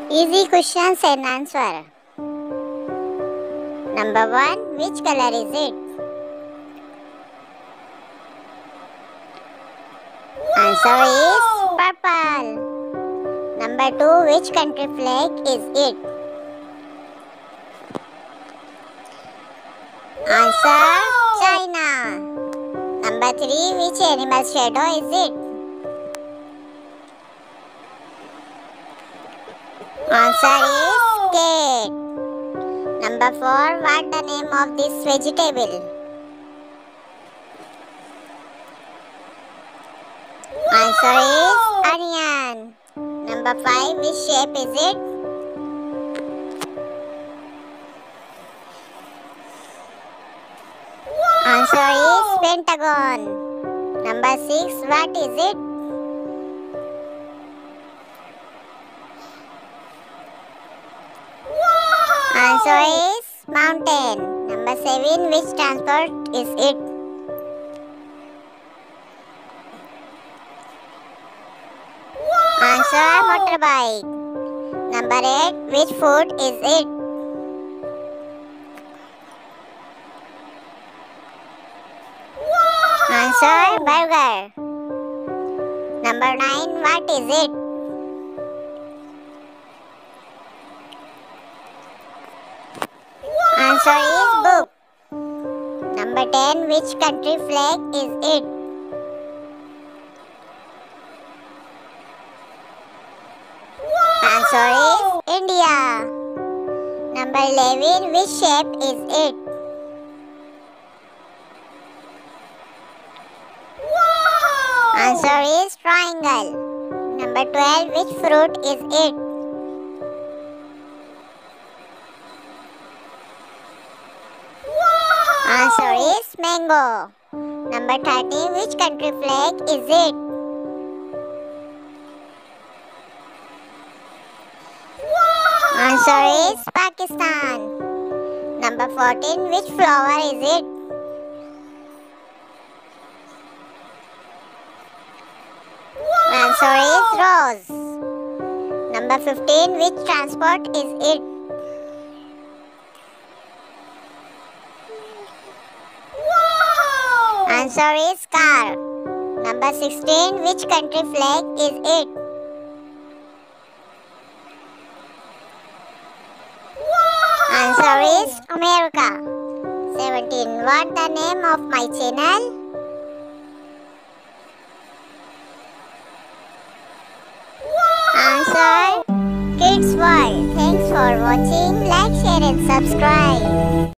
Easy questions and answer. Number 1. Which color is it? Answer is purple. Number 2. Which country flag is it? Answer China. Number 3. Which animal's shadow is it? Answer is cat. Number 4. What the name of this vegetable? Answer is onion. Number 5. Which shape is it? Answer is pentagon. Number 6. What is it? Answer is mountain. Number 7. Which transport is it? Answer motorbike. Number 8. Which food is it? Answer burger. Number 9. What is it? Answer is book. Number 10. Which country flag is it? Answer is India. Number 11. Which shape is it? Answer is triangle. Number 12. Which fruit is it? Answer is mango. Number 13. Which country flag is it? Answer is Pakistan. Number 14. Which flower is it? Answer is rose. Number 15. Which transport is it? Answer is car. Number 16. Which country flag is it? Answer is America. 17. What the name of my channel? Answer Kids World. Thanks for watching. Like, share and subscribe.